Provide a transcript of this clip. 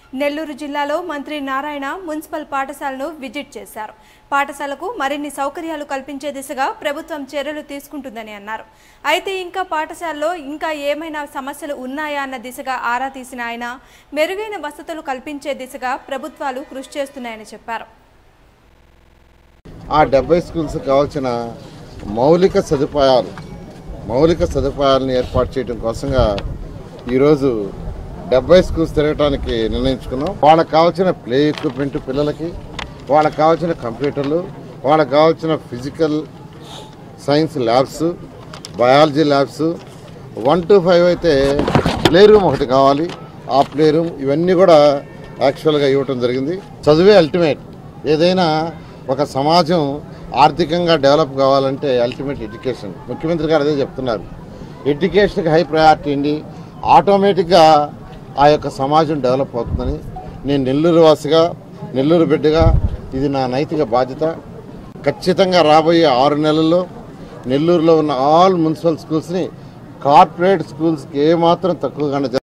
నెల్లూరు జిల్లాలో మంత్రి నారాయణ మున్సిపల్ పాఠశాలను విజిట్ చేశారు. పాఠశాలకు మరిన్ని సౌకర్యాలు కల్పించే దిశగా ప్రభుత్వం చర్యలు తీసుకుంటుందని అన్నారు. అయితే ఇంకా పాఠశాలలో ఇంకా ఏమైనా సమస్యలు ఉన్నాయా అన్న దిశగా ఆరా తీసిన ఆయన మెరుగైన వసతులు కల్పించే దిశగా ప్రభుత్వాలు కృషి చేస్తున్నాయని చెప్పారు. ఆ 70 స్కూల్స్ కావాల్సిన మౌలిక సదుపాయాలను ఏర్పాటు చేయడం కోసంగా ఈరోజు 70 స్కూల్స్ తిరగడానికి నిర్ణయించుకున్నాం. వాళ్ళకి కావాల్సిన ప్లే ఎక్విప్మెంట్ పిల్లలకి, వాళ్ళకి కావాల్సిన కంప్యూటర్లు, వాళ్ళకి కావాల్సిన physical science labs, biology labs, 1 to 5 అయితే ప్లే రూమ్ ఒకటి కావాలి. ఆ ప్లే రూమ్ ఇవన్నీ కూడా యాక్చువల్గా ఇవ్వటం జరిగింది. చదువే అల్టిమేట్. ఏదైనా ఒక సమాజం ఆర్థికంగా డెవలప్ కావాలంటే అల్టిమేట్ ఎడ్యుకేషన్. ముఖ్యమంత్రి గారు అదే చెప్తున్నారు. ఎడ్యుకేషన్కి హై ప్రయారిటీ అండి. ఆటోమేటిక్గా ఆ యొక్క సమాజం డెవలప్ అవుతుందని నేను నెల్లూరు వాసిగా, నెల్లూరు బిడ్డగా ఇది నా నైతిక బాధ్యత. ఖచ్చితంగా రాబోయే 6 నెలల్లో నెల్లూరులో ఉన్న ఆల్ మున్సిపల్ స్కూల్స్ని కార్పొరేట్ స్కూల్స్కి ఏమాత్రం తక్కువగానే